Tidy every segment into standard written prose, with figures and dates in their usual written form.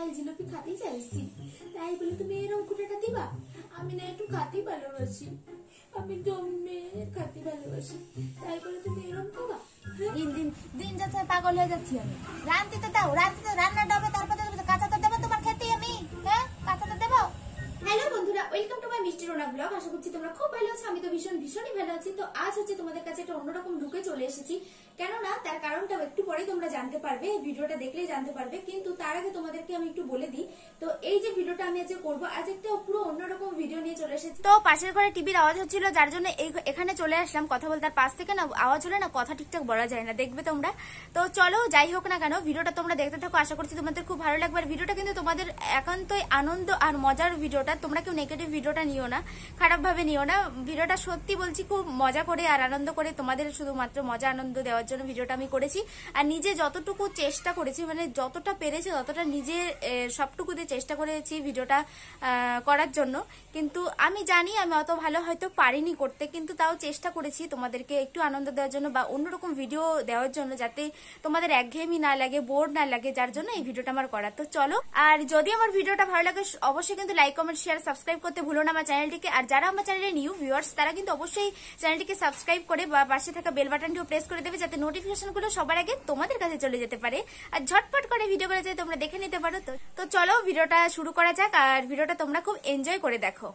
লাল জিলাপি খাতে চাইছি, তাই বলে তুমি এরকম কুটাটা দিবা? আমি না একটু খাতে ভালোবাসি, আমি জমে খাতে ভালোবাসি, তাই বলে তুমি এরকম খাবা? দিন দিন দিন যাচ্ছে, পাগল হয়ে যাচ্ছি আমি। রান্তি তো দাও, রান্তি তো রান্নাটা হবে, তারপরে কাঁচা তো দেবো তোমার খেতে আমি। হ্যাঁ, কাঁচা তো দেবো। হ্যালো বন্ধুরা, ওয়েলকাম টু মাই মিষ্টি রোনা ব্লগ। আশা করছি তোমরা খুব ভালো আছো। আমি তো ভীষণই ভালো আছি। তো আজ হচ্ছে তোমাদের কাছে একটা অন্যরকম লুকে চলে এসেছি, কেননা তার কারণটা একটু পরে তোমরা জানতে পারবে, ভিডিওটা দেখলেই জানতে পারবে। কিন্তু তার আগে তোমাদেরকে আমি একটু বলে দিই, তো এই যে ভিডিওটা আমি আজ করবো, আজ একটা পুরো অন্যরকম ভিডিও নিয়ে চলে এসেছি। তো পাশের ঘরে টিভির আওয়াজ হচ্ছিল, যার জন্য এখানে চলে আসলাম কথা বলতে। আর পাশ থেকে না আওয়াজ হলে না কথা ঠিকঠাক বলা যায় না, দেখবে তোমরা। তো চলো, যাই হোক না কেন, ভিডিওটা তোমরা দেখতে থাকো। আশা করছি তোমাদের খুব ভালো লাগবে। আর ভিডিওটা কিন্তু তোমাদের একান্তই আনন্দ আর মজার ভিডিওটা, তোমরা কেউ নেগেটিভ ভিডিওটা নিও না, খারাপ ভাবে নিও না। ভিডিওটা সত্যি বলছি খুব মজা করে আর আনন্দ করে তোমাদের শুধুমাত্র মজা আনন্দ দেওয়ার জন্য ভিডিওটা আমি করেছি। আর নিজে যতটুকু চেষ্টা করেছি, মানে যতটা পেরেছি ততটা নিজে সবটুকু দিয়ে চেষ্টা করেছি ভিডিওটা করার জন্য। কিন্তু আমি জানি আমি অত ভালো হয়তো পারিনি করতে, কিন্তু তাও চেষ্টা করেছি তোমাদেরকে একটু আনন্দ দেওয়ার জন্য বা অন্যরকম ভিডিও দেওয়ার জন্য, যাতে তোমাদের একঘেয়েমি না লাগে, বোর না লাগে, যার জন্য এই ভিডিওটা আমার করা। তো চলো, আর যদি আমার ভিডিওটা ভালো লাগে অবশ্যই কিন্তু লাইক, কমেন্ট, শেয়ার, সাবস্ক্রাইব করতে ভুলো না আমার চ্যানেলটিকে। আর যারা আমার চ্যানেলে নিউ ভিউয়ার্স, তারা কিন্তু অবশ্যই চ্যানেলটিকে সাবস্ক্রাইব করে বা পাশে থাকা বেল বাটনটিও প্রেস করে দেবে, যাতে নোটিফিকেশনগুলো সবার আগে তোমাদের কাছে চলে যেতে পারে আর ঝটপট করে ভিডিওগুলো যাতে তোমরা দেখে নিতে পারো। তো চলো, ভিডিওটা শুরু করা যাক। আর ভিডিওটা তোমরা খুব এনজয় করে দেখো।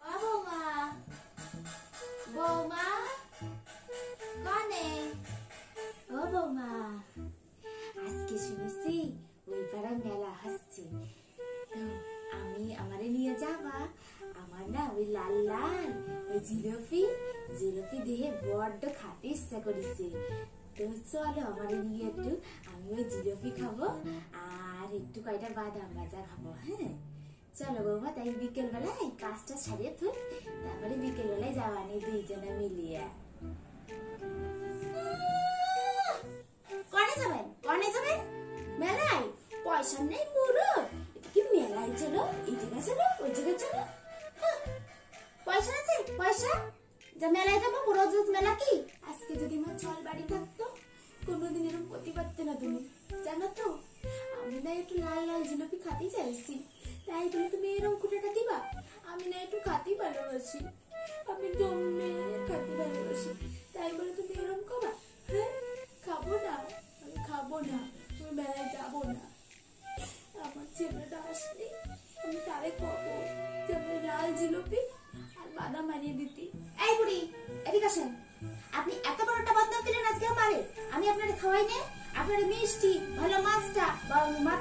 বৌমা, কনে? ও বৌমা, আজকে শুনেছি ওই পাড়ায় মেলা হচ্ছে, তো আমি আমারে নিয়ে যাবা? আমার না ওই লাল লাল ওই জিলাপি দিয়ে বড্ড খাতে ইচ্ছা করেছে। তো চলো আমারে নিয়ে একটু, আমি ওই জিলাপি খাবো আর একটু কয়টা বাদাম ভাজা খাবো। হ্যাঁ চলো বৌমা, তাই বিকেল বেলায় কাজটা ছাড়িয়ে থুই, তারপরে বিকেল বেলায় যাওয়া নেই দুইজনে মিলিয়ে। কনে যাবেন? কনে যাবেন? মেলায়? পয়সা নেই মুরো, কি মেলায় চলো, এই জায়গায় চলো, ওই জায়গায় চলো। পয়সা আছে? পয়সা যা মেলায় যাবো, রোজ রোজ মেলা কি? আজকে যদি আমার চল বাড়ি থাকতো, কোনোদিন এরকম করতে পারতে না তুমি, জানো তো। আমি না একটু লাল লাল জিলাপি খাতে চাইছি, তাই বলে তুমি এরকম কুটাটা দিবা? আমি না একটু খাতে ভালোবাসি, আমি জমে খাতে ভালোবাসি, তাই বলে তুমি এরকম খাবা? হ্যাঁ, খাবো না, আমি খাবো না, তুমি মেলায় যাবো না। আমার ছেলেটা আসলে আমি তারে খাবো, যেমন লাল জিলাপি আর বাদাম আনিয়ে দিতি। এই বুড়ি, এদিকে আসেন। আপনি এত বড় একটা বদনাম দিলেন আজকে আমারে। আমি আপনারে খাওয়াই না, আপনারে মিষ্টি ভালো মাছটা বা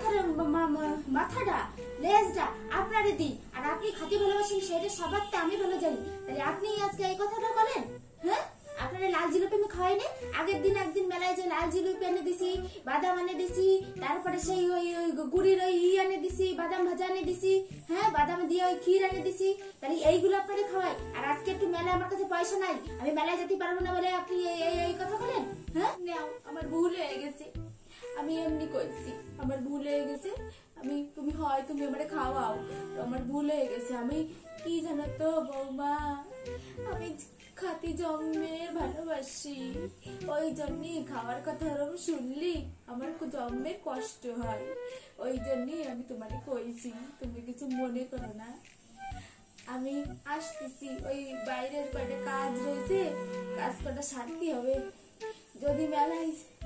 মাথাটা লেজটা আপনারে দিই, আর আপনি খাতে ভালোবাসেন সেটা সবারটা আমি ভালো জানি, তাহলে আপনি আজকে এই কথাটা বলেন? হ্যাঁ, আপনারা লাল জিলাপি আমি খাওয়াই না? আগের দিন একদিন মেলায় যে লাল জিলাপি এনে দিছি, বাদাম এনে দিছি, তারপরে সেই ওই গুড়ির ওই এনে দিছি, বাদাম ভাজা এনে দিছি, হ্যাঁ বাদাম দিয়ে ওই ক্ষীর এনে দিছি, তাহলে এইগুলো আপনারা খাওয়াই। আর আজকে একটু মেলায় আমার কাছে পয়সা নাই, আমি মেলায় যেতে পারবো না বলে আপনি এই কথা বলেন? হ্যাঁ, নাও, আমার ভুল হয়ে গেছে, আমি এমনি করছি, আমার ভুল হয়ে গেছে। তুমি আমারে খাওয়াও, আমার ভুল হয়ে গেছে। আমি কি জানো তো বৌমা, আমি খাতি জম্মের ভালোবাসি, ওই জন্যই খাওয়ার কথা ওরকম শুনলি আমার জম্মের কষ্ট হয়, ওই জন্যই আমি তোমারে কইছি, তুমি কিছু মনে করো না। আমি আসতেছি, ওই বাইরের কয়টা কাজ রয়েছে, কাজ কটা সারতে হবে। যদি মেলায়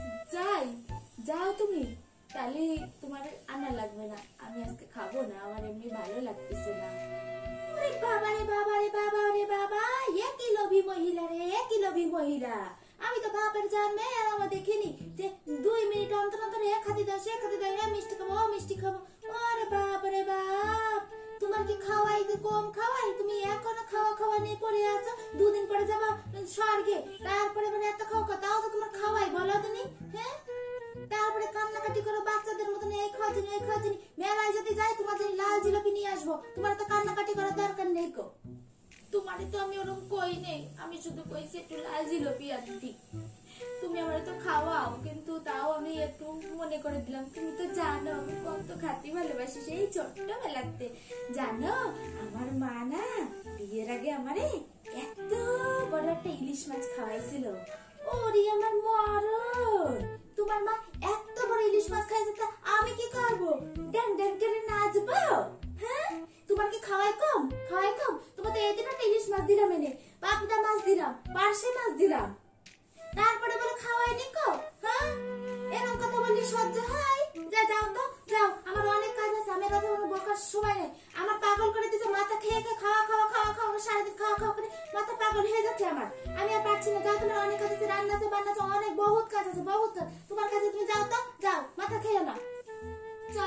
যাও তুমি, তাহলে তোমার আনা লাগবে না, আমি আজকে খাবো না, আমার এমনি ভালো লাগতেছে না। বাবা রে বাবা রে বাবা রে বাবা, একই লোভী মহিলা রে, একই লোভী মহিলা। আমি তো বাপের জন্মে আর আমার দেখিনি যে 2 মিনিট অন্তর অন্তর এক হাতে দাও সে হাতে দাও, মিষ্টি খাবো মিষ্টি খাবো। আরে বাপ রে বাপ, তোমার কি খাওয়াই কম খাওয়াই? তুমি এখনো খাওয়া নিয়ে পড়ে আছো, 2 দিন পরে যাবা স্বর্গে, তারপরে মানে এত খাওয়া, তাও তো তোমার খাওয়াই বলো তুমি? হ্যাঁ, তারপরে কান্নাকাটি করো বাচ্চাদের মতন, এই খাওয়াচ্ছি এই খাওয়াচ্ছি। মেলায় যদি যাই তোমার জন্য লাল জিলাপি নিয়ে আসবো, তোমার তো কান্নাকাটি করার দরকার নেই কো। তোমারে তো আমি ওরকম কই নেই, আমি শুধু কইছি একটু লাল জিলাপি আনতি, তুমি আমার তো খাওয়াও, কিন্তু তাও আমি একটু মনে করে দিলাম। তুমি তো জানো আমি কত খাতে ভালোবাসি, সেই ছোট্টবেলাতে। জানো আমার মা না বিয়ের আগে আমারে এত বড় একটা ইলিশ মাছ খাওয়াইছিল। ওরে আমার মরণ, তোমার মা এত বড় ইলিশ মাছ খাইছে, তা আমি কি করবো? ড্যাং ড্যাং করে না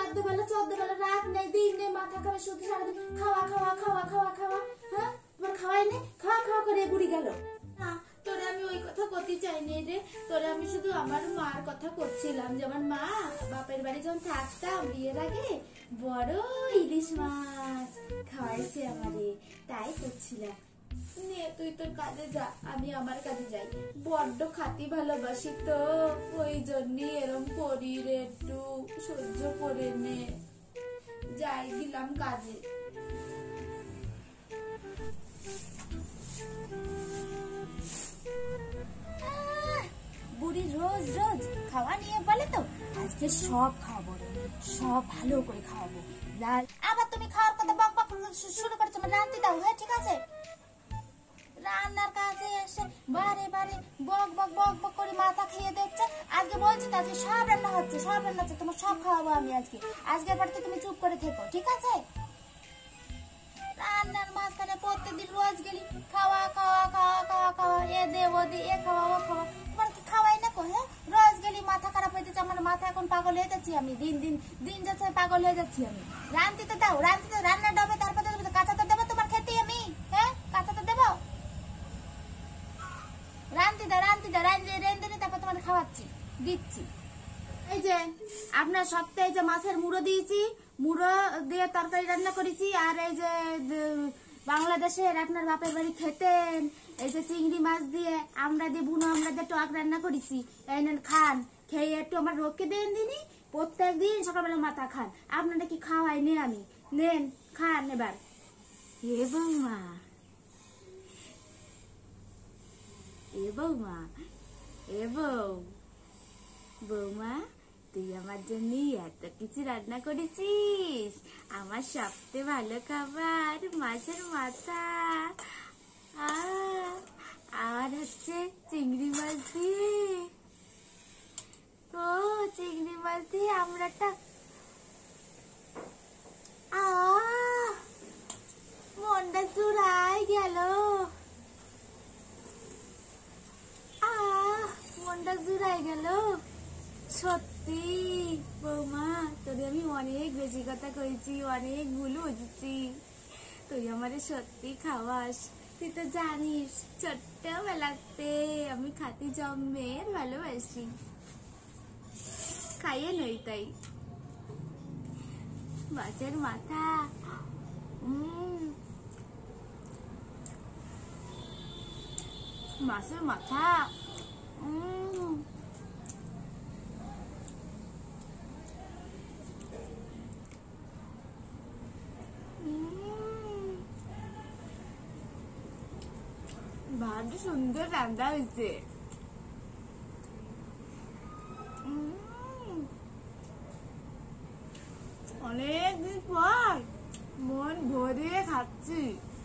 চোদ্দ বেলা রাত নেই দিন নেই, মাথা খাবে শুধু সারাদিন খাওয়া খাওয়া খাওয়া খাওয়া খাওয়া। হ্যাঁ তোমার খাওয়াই নেই, খাওয়া খাওয়া করে বুড়ি গেল না। তোরে আমি ওই কথা করতে চাইনি রে, তোরে আমি শুধু আমার মার কথা করছিলাম, যে আমার মা বাপের বাড়ি যখন থাকতাম বিয়ের আগে বড় ইলিশ মাছ খাওয়াইছে আমারে, তাই করছিলাম। নে তুই তোর কাজে যা, আমি আমার কাজে যাই, বড্ড খাতি ভালোবাসি তো, ওই জন্যই এরম করি রে, একটু সহ্য করে নে। যাই দিলাম কাজে। বুড়ি রোজ রোজ খাওয়া নিয়ে বলে তো, আজকে সব খাওয়াবো রে, সব ভালো করে খাওয়াবো। লাল আবার তুমি খাওয়ার কথা বক বক শুরু করছো, রান্তি দাও। হ্যাঁ ঠিক আছে, রান্নার কাজে এসে বারে বারে বক বক বক বক করে মাথা খেয়ে দেখছে। আজকে বলছি তো আজকে সব রান্না হচ্ছে, সব রান্না হচ্ছে, তোমার সব খাওয়াবো আমি আজকে। আজকের পর থেকে তুমি চুপ করে থেকো, ঠিক আছে? রান্নার মাঝখানে প্রত্যেকদিন রোজ গেলি খাওয়া খাওয়া খাওয়া খাওয়া খাওয়া, এ দে ও দে, এ খাওয়া ও খাওয়া, তোমার কি খাওয়াই না কো? হ্যাঁ রোজ গেলি মাথা খারাপ হয়ে যাচ্ছে, আমার মাথা এখন পাগল হয়ে যাচ্ছি আমি, দিন দিন দিন যাচ্ছে পাগল হয়ে যাচ্ছি আমি। রান্তিতে দাও, রান্তিতে রান্না ডাবে, তারপর কাঁচাতে দেবো তোমার খেতে আমি। হ্যাঁ কাঁচাতে দেবো, রান্তি দা রেন্দে তারপর তোমার খাওয়াচ্ছি দিচ্ছি। এই যে আপনার সপ্তাহে যে মাছের মুড়ো দিয়েছি, মুড়ো দিয়ে তরকারি রান্না করেছি, আর এই যে বাংলাদেশের আপনার বাপের বাড়ি খেতেন এই যে চিংড়ি মাছ দিয়ে আমরা দিয়ে বুনো আমরা দিয়ে টক রান্না করেছি, এই নেন খান, খেয়ে একটু আমার রোগকে দেন দিনই, প্রত্যেক দিন সকালবেলা মাথা খান, আপনারা কি খাওয়াই নে আমি, নেন খান এবার। এ বৌমা, এ বৌমা, এ বৌমা, তুই আমার জন্য এত কিছু রান্না করেছিস, আমার সবচেয়ে ভালো খাবার মাছের মাথা আর হচ্ছে চিংড়ি মাছ দিয়ে, ও চিংড়ি মাছ দিয়ে আমরাটা মনটা জুড়াই গেল, মনটা জুড়াই গেল। সত্যি বৌমা, তোরে আমি অনেক বেশি কথা কইছি, অনেক ভুল বুঝেছি, তুই আমারে সত্যি খাওয়াস। তুই তো জানিস ছোট্টবেলাতে আমি খাতি জম্মের ভালোবাসি, খাইয়ে নই তাই মাছের মাথা। মাছের মাথা ভালো সুন্দর রান্না হয়েছে। অনেকদিন পর মন ভরে খাচ্ছি।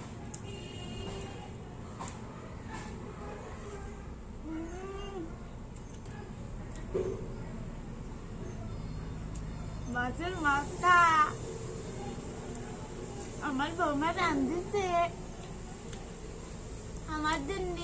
মাছের মাথা আমার বৌমা রাঁধেছে আমার জন্য।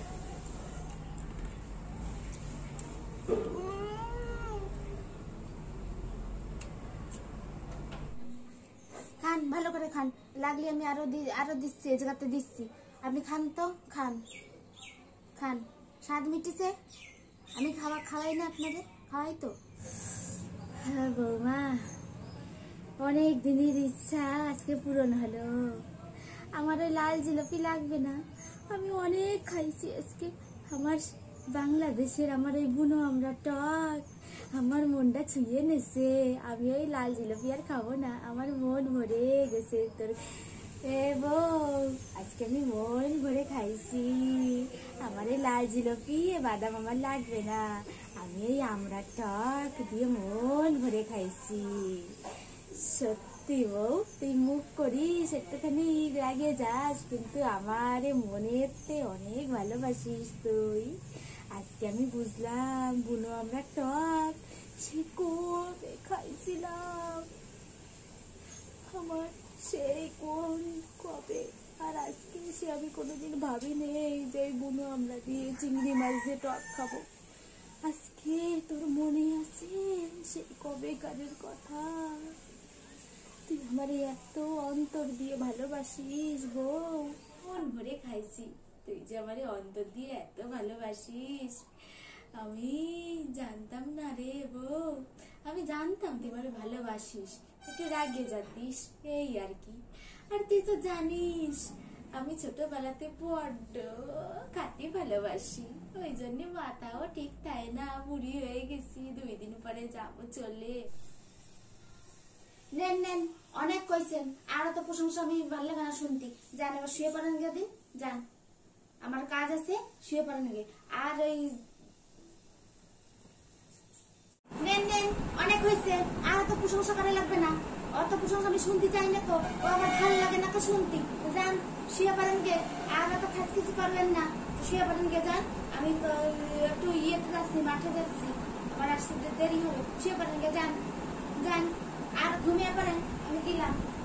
খান ভালো করে খান, লাগলে আমি আরো দিচ্ছি, এই জায়গাতে দিচ্ছি, আপনি খান তো, খান খান, স্বাদ মিটিছে, আমি খাওয়াই না আপনাদের, খাওয়াই তো। হ্যাঁ বৌমা, অনেক দিনের ইচ্ছা আজকে পূরণ হলো, আমার ওই লাল জিলাপি লাগবে না, আমি অনেক খাইছি আজকে, আমার বাংলাদেশের আমার এই বুনো আমরা টক আমার মনটা ছুঁয়ে নেছে, আমি ওই লাল জিলাপি আর খাবো না, আমার মন ভরে গেছে তোর। এ বউ, আজকে আমি মন ভরে খাইছি, আমার এই লাল জিলাপি বাদাম আমার লাগবে না, আমি এই আমরা টক দিয়ে মন ভরে খাইছি। সত্যি বউ, তুই মুখ করিস একটুখানি রাগে যাস, কিন্তু আমার মনেতে অনেক ভালোবাসিস তুই। আজকে আমি বুঝলাম বুনো আমরা টক সে কবে খাইছিলাম, আমার সেই কোন কবে, আর আজকে সে আমি কোনোদিন ভাবি নেই যে বুনো আমরা দিয়ে চিংড়ি মাছ দিয়ে টক খাবো। আজকে হে তোর মনে আছে সে কবে কাজের কথা? তুই আমার এত অন্তর দিয়ে ভালোবাসিস বউ, মন ভরে খাইছি। তুই যে আমার অন্তর দিয়ে এত ভালোবাসিস আমি জানতাম না রে বউ, আমি জানতাম তুই আমার ভালোবাসিস, একটু রাগে যাতিস এই আর কি। আর তুই তো জানিস আমি ছোটবেলাতে বড্ড খাটি ভালোবাসি, ওই জন্য মাথাও ঠিক তাই না, বুড়ি হয়ে গেছি, 2 দিন পরে যাবো চলে। নেন নেন অনেক কইছেন, আরো তো প্রশংসা আমি ভালো লাগে না শুনতে। যান এবার শুয়ে পড়েন গে দিন, যান আমার কাজ আছে, শুয়ে পড়েন গে। আর ওই নেন নেন অনেক হয়েছে, আর তো প্রশংসা করা লাগবে না, অত প্রশংসা আমি শুনতে চাই না তো, ও আমার ভালো লাগে না তো শুনতে। যান শুয়ে পড়েন গে, আর অত খাস কিছু করবেন না, শুয়ে পড়েন গে যান। আমি তো একটু ইয়েতে যাচ্ছি, মাঠে যাচ্ছি, আমার আসতে দেরি হবে, শুয়ে পড়েন গে যান যান। আর ঘুমিয়ে পড়েন, আমি দিলাম।